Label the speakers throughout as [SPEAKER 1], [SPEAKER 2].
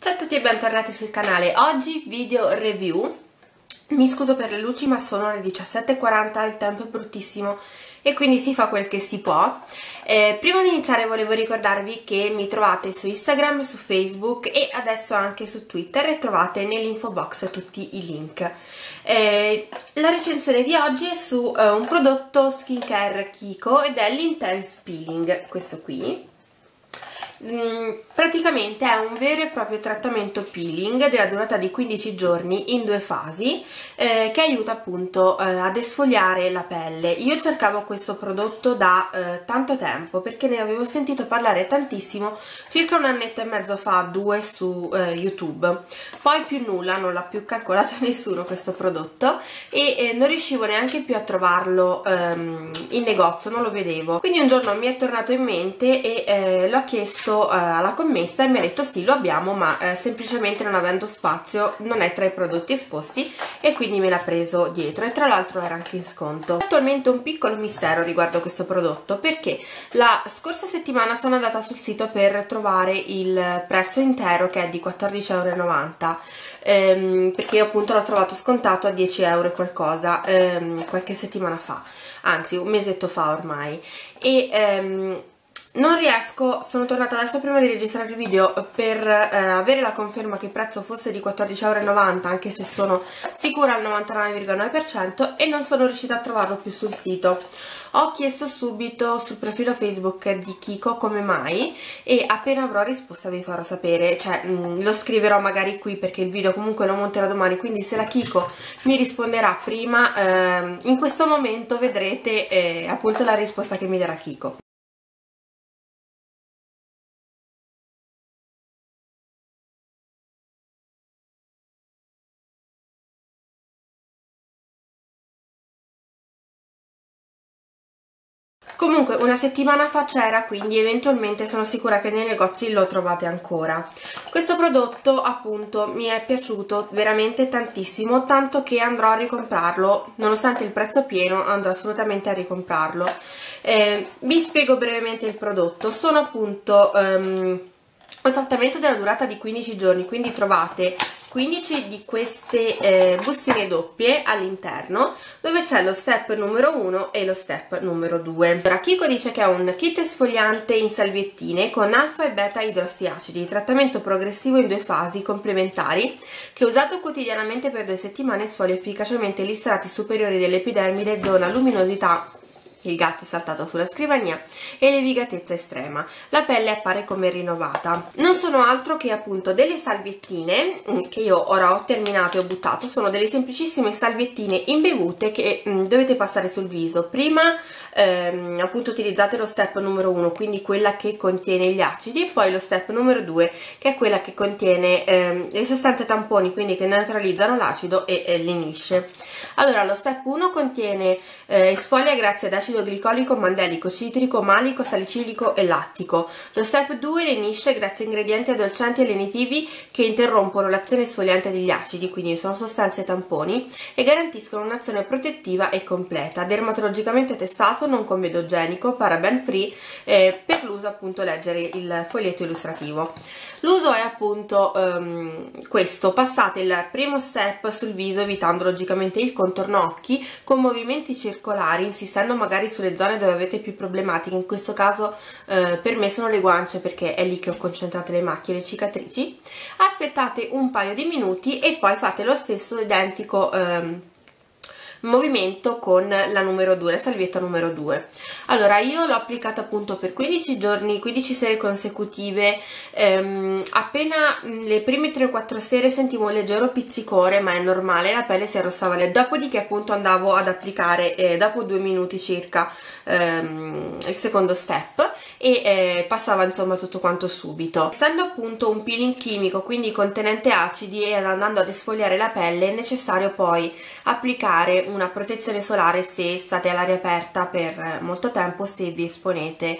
[SPEAKER 1] Ciao a tutti e bentornati sul canale. Oggi video review. Mi scuso per le luci ma sono le 17:40, il tempo è bruttissimo e quindi si fa quel che si può. Prima di iniziare volevo ricordarvi che mi trovate su Instagram, su Facebook e adesso anche su Twitter e trovate nell'info box tutti i link. La recensione di oggi è su un prodotto skincare Kiko ed è l'Intense Peeling, questo qui. Praticamente è un vero e proprio trattamento peeling della durata di 15 giorni in due fasi che aiuta appunto ad esfoliare la pelle. Io cercavo questo prodotto da tanto tempo perché ne avevo sentito parlare tantissimo circa un annetto e mezzo fa, due, su YouTube. Poi più nulla, non l'ha più calcolato nessuno questo prodotto e non riuscivo neanche più a trovarlo in negozio, non lo vedevo. Quindi un giorno mi è tornato in mente e l'ho chiesto alla commessa e mi ha detto sì, lo abbiamo, ma semplicemente non avendo spazio non è tra i prodotti esposti e quindi me l'ha preso dietro e tra l'altro era anche in sconto. Attualmente un piccolo mistero riguardo questo prodotto perché la scorsa settimana sono andata sul sito per trovare il prezzo intero che è di 14,90 €, perché io appunto l'ho trovato scontato a 10 € e qualcosa qualche settimana fa, anzi un mesetto fa ormai, e non riesco, sono tornata adesso prima di registrare il video per avere la conferma che il prezzo fosse di 14,90 €, anche se sono sicura al 99,9% e non sono riuscita a trovarlo più sul sito. Ho chiesto subito sul profilo Facebook di Kiko come mai e appena avrò risposta vi farò sapere, cioè lo scriverò magari qui perché il video comunque lo monterò domani, quindi se la Kiko mi risponderà prima, in questo momento vedrete appunto la risposta che mi darà Kiko. Comunque una settimana fa c'era, quindi eventualmente sono sicura che nei negozi lo trovate ancora. Questo prodotto appunto mi è piaciuto veramente tantissimo, tanto che andrò a ricomprarlo, nonostante il prezzo pieno andrò assolutamente a ricomprarlo. Vi spiego brevemente il prodotto. Sono appunto un trattamento della durata di 15 giorni, quindi trovate 15 di queste bustine doppie all'interno, dove c'è lo step numero 1 e lo step numero 2. Allora, Kiko dice che è un kit esfoliante in salviettine con alfa e beta idrossiacidi, trattamento progressivo in due fasi complementari, che usato quotidianamente per 2 settimane sfolia efficacemente gli strati superiori dell'epidermide e dona luminosità. Il gatto è saltato sulla scrivania e levigatezza estrema. La pelle appare come rinnovata. Non sono altro che appunto delle salviettine che io ora ho terminato e ho buttato. Sono delle semplicissime salviettine imbevute che dovete passare sul viso. Prima appunto utilizzate lo step numero 1, quindi quella che contiene gli acidi, e poi lo step numero 2 che è quella che contiene le sostanze tamponi, quindi che neutralizzano l'acido e lenisce. Allora, lo step 1 contiene esfolia grazie ad acido glicolico, mandelico, citrico, malico, salicilico e lattico. Lo step 2 lenisce grazie a ingredienti addolcianti e lenitivi che interrompono l'azione esfoliante degli acidi, quindi sono sostanze tamponi, e garantiscono un'azione protettiva e completa. Dermatologicamente testato, non comedogenico, paraben free, per l'uso appunto leggere il foglietto illustrativo. L'uso è appunto questo: passate il primo step sul viso evitando logicamente il contorno occhi con movimenti circolari, insistendo magari sulle zone dove avete più problematiche. In questo caso per me sono le guance, perché è lì che ho concentrato le macchie e le cicatrici. Aspettate un paio di minuti e poi fate lo stesso identico movimento con la numero 2, la salvietta numero 2. Allora, io l'ho applicata appunto per 15 giorni, 15 sere consecutive. Appena le prime 3 o 4 sere sentivo un leggero pizzicore, ma è normale, la pelle si arrossava. Dopodiché appunto andavo ad applicare dopo 2 minuti circa il secondo step e passava insomma tutto quanto subito. Essendo appunto un peeling chimico, quindi contenente acidi, e andando ad esfoliare la pelle, è necessario poi applicare una protezione solare se state all'aria aperta per molto tempo, se vi esponete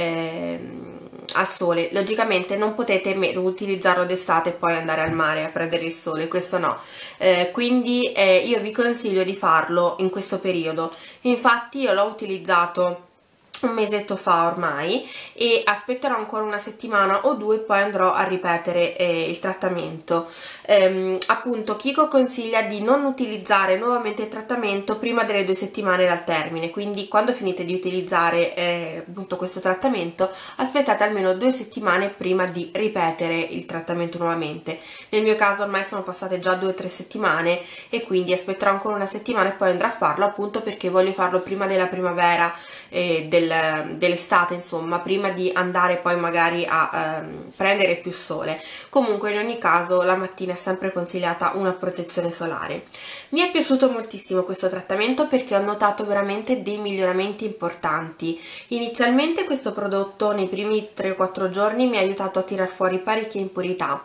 [SPEAKER 1] al sole. Logicamente non potete utilizzarlo d'estate e poi andare al mare a prendere il sole, questo no, quindi io vi consiglio di farlo in questo periodo. Infatti io l'ho utilizzato un mesetto fa ormai, e aspetterò ancora una settimana o due, poi andrò a ripetere il trattamento. Appunto Kiko consiglia di non utilizzare nuovamente il trattamento prima delle 2 settimane dal termine, quindi quando finite di utilizzare appunto questo trattamento aspettate almeno 2 settimane prima di ripetere il trattamento nuovamente. Nel mio caso ormai sono passate già 2 o 3 settimane e quindi aspetterò ancora una settimana e poi andrò a farlo, appunto perché voglio farlo prima della primavera, dell'estate, insomma, prima di andare poi magari a prendere più sole. Comunque in ogni caso la mattina è sempre consigliata una protezione solare. Mi è piaciuto moltissimo questo trattamento perché ho notato veramente dei miglioramenti importanti. Inizialmente questo prodotto nei primi 3-4 giorni mi ha aiutato a tirar fuori parecchie impurità,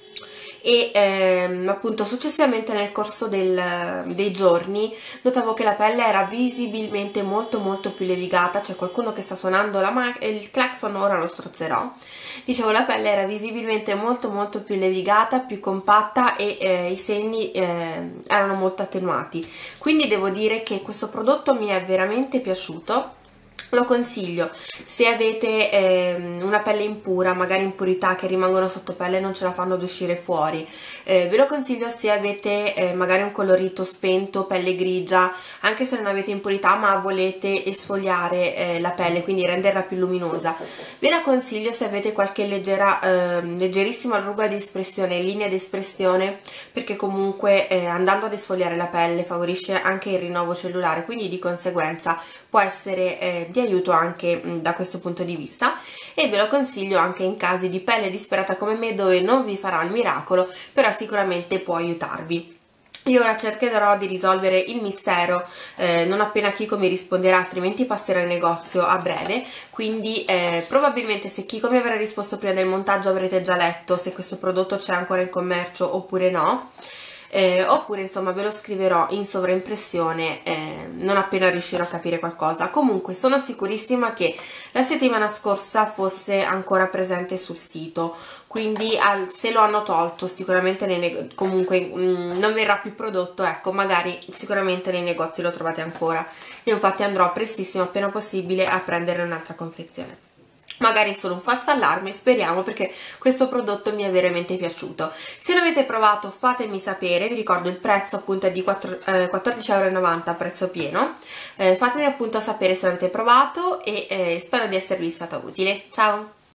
[SPEAKER 1] e appunto successivamente nel corso dei giorni notavo che la pelle era visibilmente molto più levigata. C'è qualcuno che sta suonando il clacson, ora lo strozzerò. Dicevo, la pelle era visibilmente molto più levigata, più compatta, e i segni erano molto attenuati, quindi devo dire che questo prodotto mi è veramente piaciuto. Lo consiglio se avete una pelle impura, magari impurità che rimangono sotto pelle e non ce la fanno ad uscire fuori. Ve lo consiglio se avete magari un colorito spento, pelle grigia, anche se non avete impurità ma volete esfoliare la pelle, quindi renderla più luminosa. Ve la consiglio se avete qualche leggerissima ruga di espressione, linea di espressione, perché comunque andando ad esfoliare la pelle favorisce anche il rinnovo cellulare, quindi di conseguenza può essere di aiuto anche da questo punto di vista. E ve lo consiglio anche in casi di pelle disperata come me, dove non vi farà il miracolo, però sicuramente può aiutarvi. Io ora cercherò di risolvere il mistero non appena Kiko mi risponderà, altrimenti passerò in negozio a breve, quindi probabilmente se Kiko mi avrà risposto prima del montaggio avrete già letto se questo prodotto c'è ancora in commercio oppure no. Oppure insomma ve lo scriverò in sovraimpressione non appena riuscirò a capire qualcosa. Comunque sono sicurissima che la settimana scorsa fosse ancora presente sul sito, quindi se lo hanno tolto sicuramente comunque non verrà più prodotto, ecco, magari sicuramente nei negozi lo trovate ancora. Io infatti andrò prestissimo, appena possibile, a prendere un'altra confezione. Magari è solo un falso allarme, speriamo, perché questo prodotto mi è veramente piaciuto. Se l'avete provato fatemi sapere, vi ricordo il prezzo appunto è di 14,90 € a prezzo pieno. Fatemi appunto sapere se l'avete provato e spero di esservi stata utile. Ciao!